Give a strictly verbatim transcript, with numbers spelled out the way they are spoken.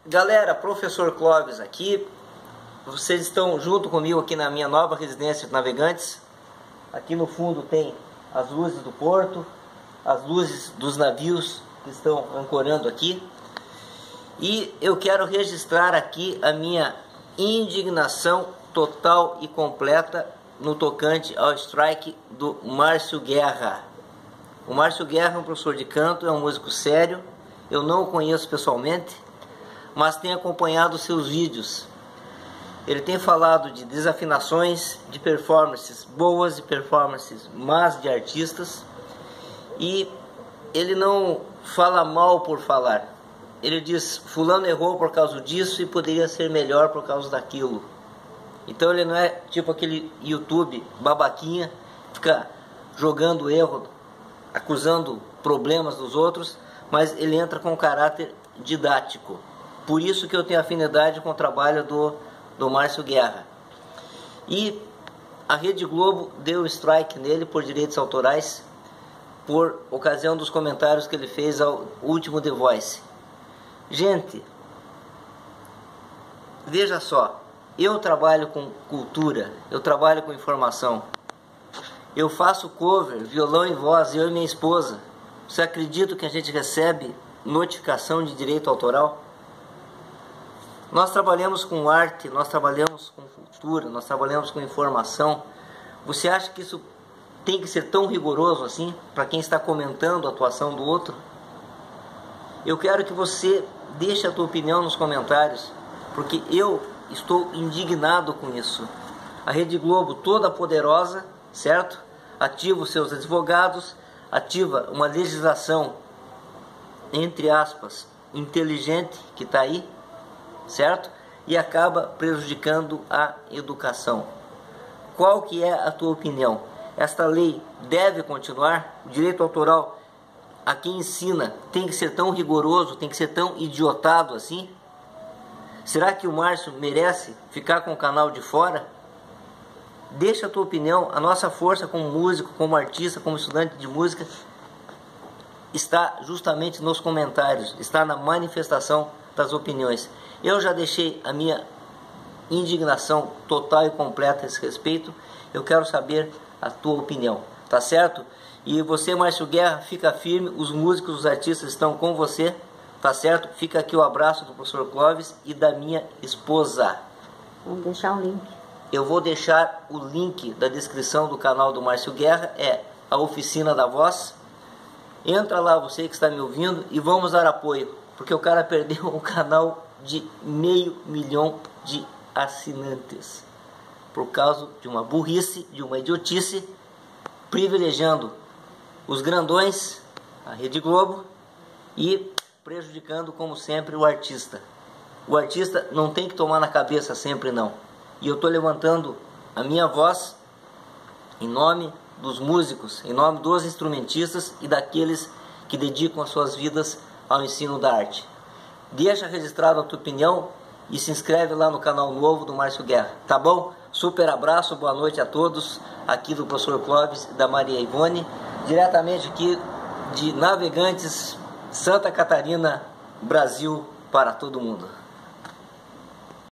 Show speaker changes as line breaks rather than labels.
Galera, professor Clóvis aqui. Vocês estão junto comigo aqui na minha nova residência de navegantes. Aqui no fundo tem as luzes do porto, as luzes dos navios que estão ancorando aqui. E eu quero registrar aqui a minha indignação total e completa no tocante ao strike do Márcio Guerra. O Márcio Guerra é um professor de canto, é um músico sério. Eu não o conheço pessoalmente, mas tenho acompanhado os seus vídeos. Ele tem falado de desafinações, de performances boas e performances más de artistas. E ele não fala mal por falar. Ele diz, fulano errou por causa disso e poderia ser melhor por causa daquilo. Então ele não é tipo aquele YouTube babaquinha, fica jogando erro, acusando problemas dos outros, mas ele entra com um caráter didático. Por isso que eu tenho afinidade com o trabalho do, do Márcio Guerra. E a Rede Globo deu strike nele por direitos autorais, por ocasião dos comentários que ele fez ao último The Voice. Gente, veja só, eu trabalho com cultura, eu trabalho com informação. Eu faço cover, violão e voz, eu e minha esposa. Você acredita que a gente recebe notificação de direito autoral? Nós trabalhamos com arte, nós trabalhamos com cultura, nós trabalhamos com informação. Você acha que isso tem que ser tão rigoroso assim para quem está comentando a atuação do outro? Eu quero que você deixe a tua opinião nos comentários, porque eu estou indignado com isso. A Rede Globo, toda poderosa, certo? Ativa os seus advogados, ativa uma legislação, entre aspas, inteligente, que está aí, certo? E acaba prejudicando a educação. Qual que é a tua opinião? Esta lei deve continuar? O direito autoral a quem ensina tem que ser tão rigoroso, tem que ser tão idiotado assim? Será que o Márcio merece ficar com o canal de fora? Deixa a tua opinião. A nossa força como músico, como artista, como estudante de música está justamente nos comentários, está na manifestação das opiniões. Eu já deixei a minha indignação total e completa a esse respeito. Eu quero saber a tua opinião, tá certo? E você, Márcio Guerra, fica firme, os músicos, os artistas estão com você, tá certo? Fica aqui o abraço do professor Clóvis e da minha esposa.
Vamos deixar um link.
Eu vou deixar o link da descrição do canal do Márcio Guerra, é a Oficina da Voz. Entra lá, você que está me ouvindo, e vamos dar apoio, porque o cara perdeu um canal de meio milhão de assinantes por causa de uma burrice, de uma idiotice, privilegiando os grandões, a Rede Globo, e prejudicando, como sempre, o artista. O artista não tem que tomar na cabeça sempre, não. E eu estou levantando a minha voz em nome dos músicos, em nome dos instrumentistas e daqueles que dedicam as suas vidas ao ensino da arte. Deixa registrado a tua opinião e se inscreve lá no canal novo do Márcio Guerra, tá bom? Super abraço, boa noite a todos, aqui do professor Clóvis e da Maria Ivone, diretamente aqui de Navegantes, Santa Catarina, Brasil, para todo mundo.